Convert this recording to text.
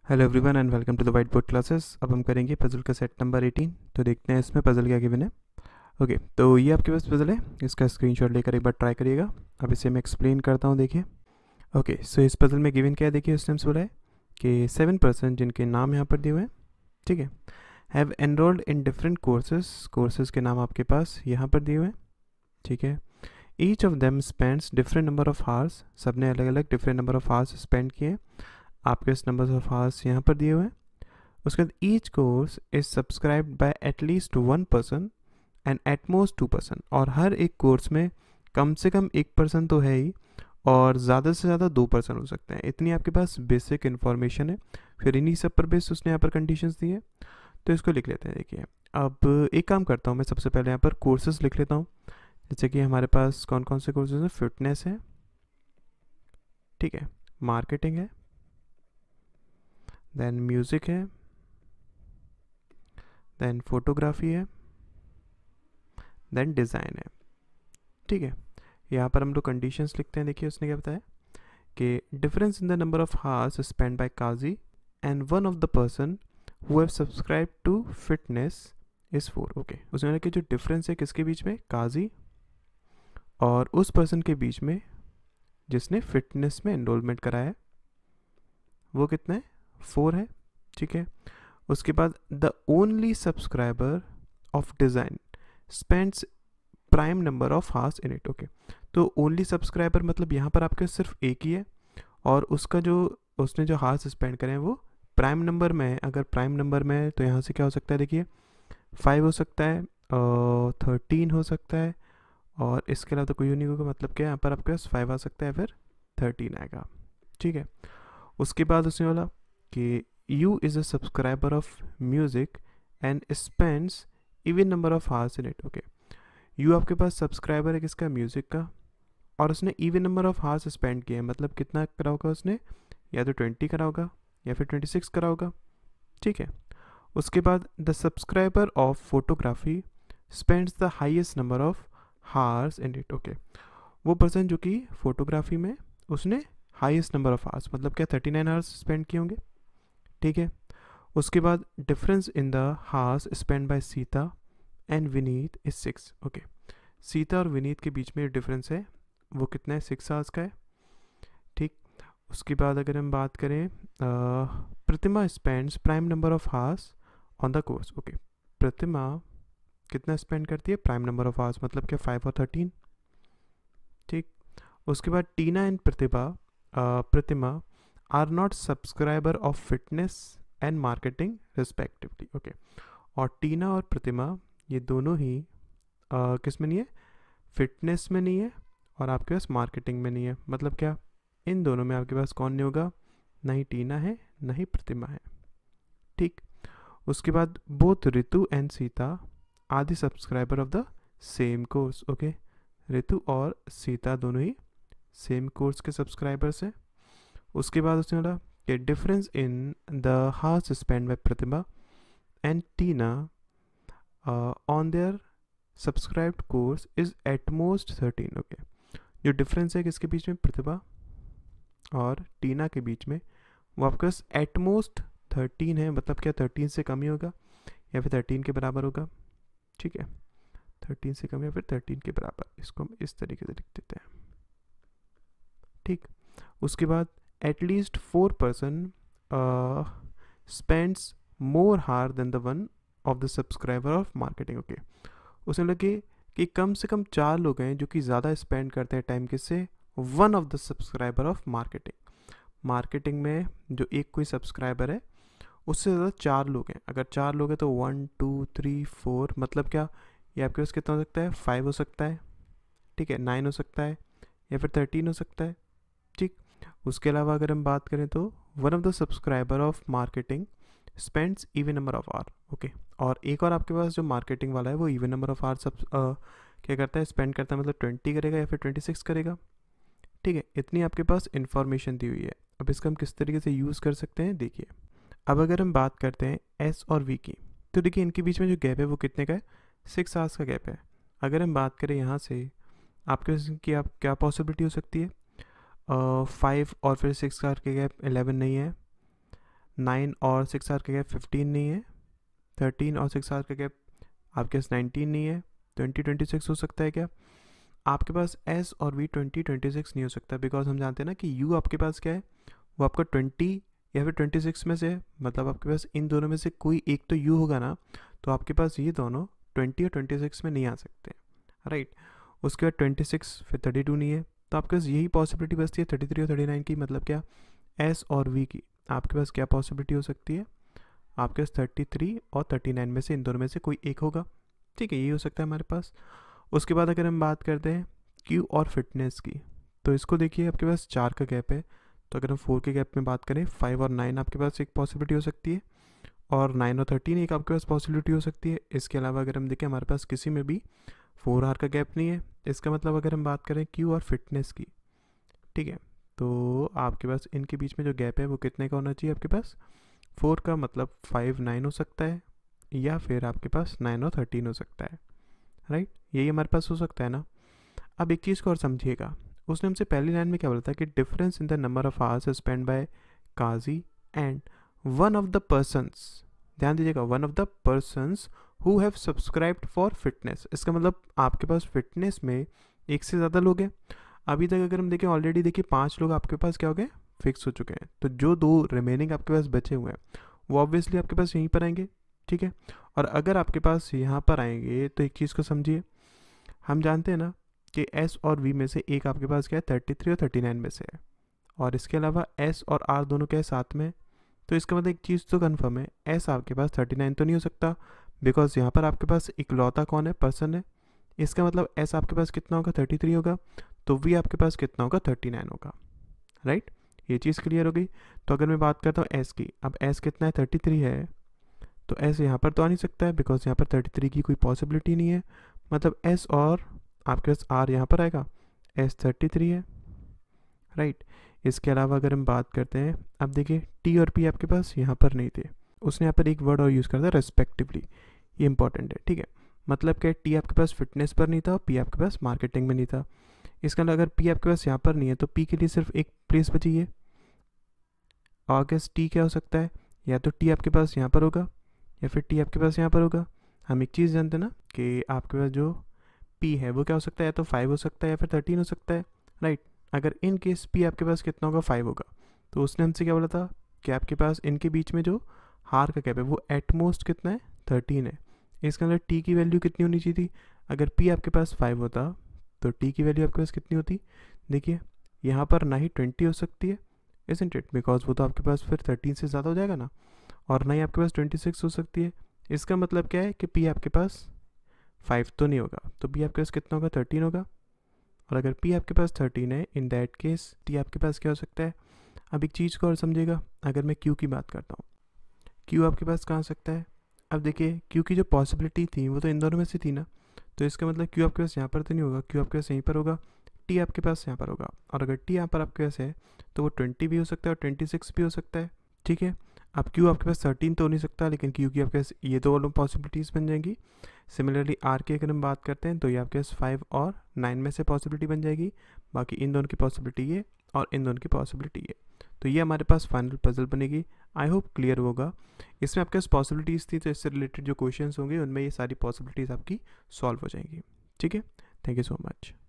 Hello everyone and welcome to the white board classes. अब हम करेंगे पजल का सेट नंबर 18। तो देखते हैं इसमें पजल क्या गिवन है। ओके, तो ये आपके पास पजल है, इसका स्क्रीनशॉट लेकर एक बार ट्राई करिएगा। अब इसे मैं एक्सप्लेन करता हूँ, देखिए। ओके, सो इस पजल में गिवन क्या है, देखिए उसने हमसे बोला है कि 7% जिनके नाम यहाँ पर दिए हुए हैं, ठीक है, have enrolled in different courses के नाम आपके पास यहाँ पर दिए हुए हैं, ठीक है। Each of them spends different number of hours, सब ने अलग अलग different number of hours spend किए हैं। आपके इस नंबर ऑफ आवर्स यहाँ पर दिए हुए हैं। उसके बाद each course is subscribed by at least 1% and at most 2%, और हर एक कोर्स में कम से कम 1% तो है ही, और ज़्यादा से ज़्यादा 2% हो सकते हैं। इतनी आपके पास बेसिक इन्फॉर्मेशन है। फिर इन्हीं सब पर बेस उसने यहाँ पर कंडीशंस दी है, तो इसको लिख लेते हैं। देखिए, अब एक काम करता हूँ मैं, सबसे पहले यहाँ पर कोर्सेज लिख लेता हूँ। जैसे कि हमारे पास कौन कौन से कोर्सेज हैं, फिटनेस है, ठीक है, मार्केटिंग है, देन म्यूज़िक है, देन फोटोग्राफी है, देन डिज़ाइन है, ठीक है। यहाँ पर हम लोग कंडीशंस लिखते हैं। देखिए उसने क्या बताया कि difference in the number of hours spend by Kazi and one of the person who have subscribe to fitness is 4। Okay, उसने कि जो डिफरेंस है किसके बीच में, काजी और उस पर्सन के बीच में जिसने फिटनेस में एनरोलमेंट कराया है, वो कितना है, 4 है, ठीक है। उसके बाद the only subscriber of design spends prime number of hours in it. Okay, तो ओनली सब्सक्राइबर मतलब यहाँ पर आपके सिर्फ एक ही है, और उसका जो उसने जो हार्स स्पेंड करे हैं वो प्राइम नंबर में है। अगर प्राइम नंबर में है तो यहाँ से क्या हो सकता है, देखिए 5 हो सकता है, 13 हो सकता है, और इसके अलावा तो कोई नहीं होगा। मतलब क्या, यहाँ पर आपके पास 5 आ सकता है, फिर 13 आएगा, ठीक है। उसके बाद उसने बोला कि U is a subscriber of music and spends even number of hours in it. Okay, U आपके पास सब्सक्राइबर है किसका, म्यूज़िक का, और उसने even number of hours spend किए हैं। मतलब कितना करा होगा उसने, या तो 20 करा होगा या फिर 26 करा होगा, ठीक है। उसके बाद the subscriber of photography spends the highest number of hours in it. Okay, वो पर्सन जो कि फोटोग्राफी में उसने हाईएस्ट नंबर ऑफ हार्स, मतलब क्या 39 हार्स स्पेंड किए होंगे, ठीक है। उसके बाद difference in the hours spend by Sita and Vineet is 6। Okay, Sita और विनीत के बीच में डिफरेंस है, वो कितना है, 6 आवर्स का है, ठीक। उसके बाद अगर हम बात करें, Pratima spends prime number of hours on the course. Okay, Pratima कितना स्पेंड करती है, प्राइम नंबर ऑफ हार्स, मतलब क्या 5 और 13, ठीक। उसके बाद Tina and Pratima are not subscriber of fitness and marketing respectively. Okay, और टीना और प्रतिमा ये दोनों ही किस में नहीं है, फिटनेस में नहीं है, और आपके पास मार्केटिंग में नहीं है। मतलब क्या, इन दोनों में आपके पास कौन नहीं होगा, ना ही टीना है ना ही प्रतिमा है, ठीक। उसके बाद both Ritu and Sita are the subscriber of the same course. Okay, Ritu और सीता दोनों ही सेम कोर्स के सब्सक्राइबर्स हैं। उसके बाद उसने बोला कि difference in the hours spend by Pratima and Tina on their subscribed course is at most 13। Okay, जो डिफरेंस है किसके बीच में, प्रतिभा और टीना के बीच में, वो आपके पास एट मोस्ट 13 है। मतलब क्या 13 से कम ही होगा या फिर 13 के बराबर होगा, ठीक है। 13 से कम या फिर 13 के बराबर, इसको हम इस तरीके से लिख देते हैं, ठीक। उसके बाद at least 4% spends more hour than the one of the subscriber of marketing. Okay, उसने लगे कि कम से कम 4 लोग हैं जो कि ज़्यादा स्पेंड करते हैं टाइम किससे, one of the subscriber of marketing. Marketing में जो एक कोई सब्सक्राइबर है उससे ज़्यादा 4 लोग हैं। अगर 4 लोग हैं तो 1 2 3 4, मतलब क्या, ये आपके पास कितना हो सकता है, 5 हो सकता है, ठीक है, 9 हो सकता है, या फिर 13 हो सकता है, ठीक। उसके अलावा अगर हम बात करें तो one of the subscriber of marketing spends even number of hour. Okay, और एक और आपके पास जो मार्केटिंग वाला है वो इवन नंबर ऑफ आवर सब क्या करता है, स्पेंड करता है, मतलब 20 करेगा या फिर 26 करेगा, ठीक है। इतनी आपके पास इन्फॉर्मेशन दी हुई है। अब इसका हम किस तरीके से यूज़ कर सकते हैं, देखिए। अब अगर हम बात करते हैं एस और वी की, तो देखिए इनके बीच में जो गैप है वो कितने का है, 6 आवर्स का गैप है। अगर हम बात करें यहाँ से आपके की आप क्या पॉसिबिलिटी हो सकती है, 5 और फिर 6 का के गैप 11 नहीं है, 9 और 6 आर का गैप 15 नहीं है, 13 और 6 आर का गैप आपके पास 19 नहीं है, 2026 हो सकता है क्या? आपके पास S और V 2026 नहीं हो सकता, बिकॉज हम जानते हैं ना कि U आपके पास क्या है, वो आपका 20 या फिर 26 में से है, मतलब आपके पास इन दोनों में से कोई एक तो U होगा ना, तो आपके पास ये दोनों 20 और 26 में नहीं आ सकते, राइट। उसके बाद 26 फिर 32 नहीं है, तो आपके पास यही पॉसिबिलिटी बचती है 33 और 39 की, मतलब क्या S और V की आपके पास क्या पॉसिबिलिटी हो सकती है, आपके पास 33 और 39 में से इन दोनों में से कोई एक होगा, ठीक है, ये हो सकता है हमारे पास। उसके बाद अगर हम बात करते हैं Q और फिटनेस की, तो इसको देखिए आपके पास 4 का गैप है, तो अगर हम 4 के गैप में बात करें 5 और 9 आपके पास एक पॉसिबिलिटी हो सकती है, और 9 और 13 एक आपके पास पॉसिबिलिटी हो सकती है। इसके अलावा अगर हम देखें हमारे पास किसी में भी 4 आर का गैप नहीं है। इसका मतलब अगर हम बात करें Q और फिटनेस की, ठीक है, तो आपके पास इनके बीच में जो गैप है वो कितने का होना चाहिए, आपके पास 4 का, मतलब 5 9 हो सकता है, या फिर आपके पास 9 और 13 हो सकता है, राइट, यही हमारे पास हो सकता है ना। अब एक चीज़ को और समझिएगा, उसने हमसे पहली लाइन में क्या बोला था कि difference in the number of hours spend by Kazi and one of the persons, ध्यान दीजिएगा, one of the persons who have subscribed for fitness. इसका मतलब आपके पास फिटनेस में एक से ज़्यादा लोग हैं। अभी तक अगर हम देखें ऑलरेडी देखिए 5 लोग आपके पास क्या हो गए, फिक्स हो चुके हैं, तो जो 2 रिमेनिंग आपके पास बचे हुए हैं वो ऑब्वियसली आपके पास यहीं पर आएंगे, ठीक है। और अगर आपके पास यहाँ पर आएंगे तो एक चीज़ को समझिए, हम जानते हैं ना कि S और V में से एक आपके पास क्या है 33 और 39 में से है, और इसके अलावा S और R दोनों क्या है साथ में, तो इसका मतलब एक चीज़ तो कन्फर्म है, S आपके पास 39 तो नहीं हो सकता, बिकॉज यहाँ पर आपके पास इकलौता कौन है, पर्सन है। इसका मतलब S आपके पास कितना होगा 33 होगा, तो V आपके पास कितना होगा 39 होगा, राइट, ये चीज़ क्लियर हो गई। तो अगर मैं बात करता हूँ S की, अब S कितना है 33 है, तो S यहाँ पर तो आ नहीं सकता है, बिकॉज यहाँ पर 33 की कोई पॉसिबिलिटी नहीं है, मतलब S और आपके पास R यहाँ पर आएगा, S 33 है, राइट। इसके अलावा अगर हम बात करते हैं, अब देखिए T और P आपके पास यहाँ पर नहीं थे, उसने यहाँ पर एक वर्ड और यूज़ करता है रेस्पेक्टिवली, ये इंपॉर्टेंट है, ठीक है। मतलब क्या, T आपके पास फिटनेस पर नहीं था और P आपके पास मार्केटिंग में नहीं था। इसका मतलब अगर P आपके पास यहाँ पर नहीं है तो P के लिए सिर्फ एक प्लेस बची है, ऑगस्ट T क्या हो सकता है, या तो T आपके पास यहाँ पर होगा या फिर T आपके पास यहाँ पर होगा। हम एक चीज़ जानते हैं ना कि आपके पास जो P है वो क्या हो सकता है, या तो 5 हो सकता है या फिर 13 हो सकता है, राइट। अगर इन केस P आपके पास कितना होगा 5 होगा, तो उसने हमसे क्या बोला था कि आपके पास इनके बीच में जो हार का गैप है वो एटमोस्ट कितना है 13 है। इसका मतलब T की वैल्यू कितनी होनी चाहिए थी, अगर P आपके पास 5 होता तो T की वैल्यू आपके पास कितनी होती, देखिए यहाँ पर ना ही 20 हो सकती है, isn't it, बिकॉज वो तो आपके पास फिर 13 से ज़्यादा हो जाएगा ना, और ना ही आपके पास 26 हो सकती है। इसका मतलब क्या है कि P आपके पास 5 तो नहीं होगा, तो P आपके पास कितना होगा 13 होगा, और अगर P आपके पास 13 है, इन दैट केस T आपके पास क्या हो सकता है। अब एक चीज़ को और समझिएगा, अगर मैं Q की बात करता हूँ, Q आपके पास कहाँ सकता है, अब देखिए Q की जो पॉसिबिलिटी थी वो तो इन दोनों में से थी ना, तो इसका मतलब Q आपके पास यहाँ पर तो नहीं होगा, Q आपके पास यहीं पर होगा, T आपके पास यहाँ पर होगा, और अगर T यहाँ पर आपके पास है तो वो 20 भी हो सकता है और 26 भी हो सकता है, ठीक है। अब Q आपके पास 13 तो हो नहीं सकता, लेकिन Q की आपके पास ये दो वालों पॉसिबिलिटीज़ बन जाएंगी। सिमिलरली R की अगर हम बात करते हैं तो ये आपके पास 5 और 9 में से पॉसिबिलिटी बन जाएगी, बाकी इन दोनों की पॉसिबिलिटी ये और इन दोनों की पॉसिबिलिटी ये, तो ये हमारे पास फाइनल पजल बनेगी। आई होप क्लियर होगा। इसमें आपके पास पॉसिबिलिटीज़ थी, तो इससे रिलेटेड जो क्वेश्चंस होंगे उनमें ये सारी पॉसिबिलिटीज़ आपकी सॉल्व हो जाएंगी, ठीक है। Thank you so much.